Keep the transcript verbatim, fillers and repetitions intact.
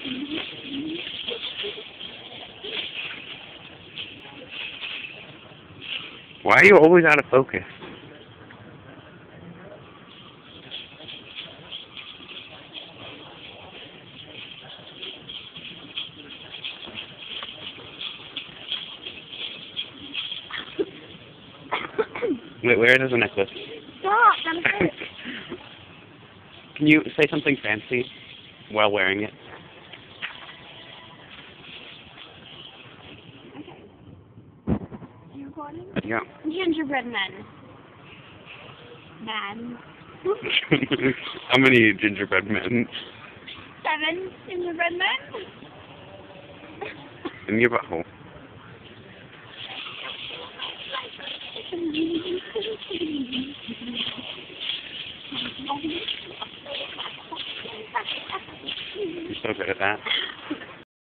Why are you always out of focus? Wait, where is the necklace? Stop! That's it. Can you say something fancy while wearing it? You recording? Yeah. Gingerbread men. Man. How many gingerbread men? Seven gingerbread men. In your butthole. You're so good at that.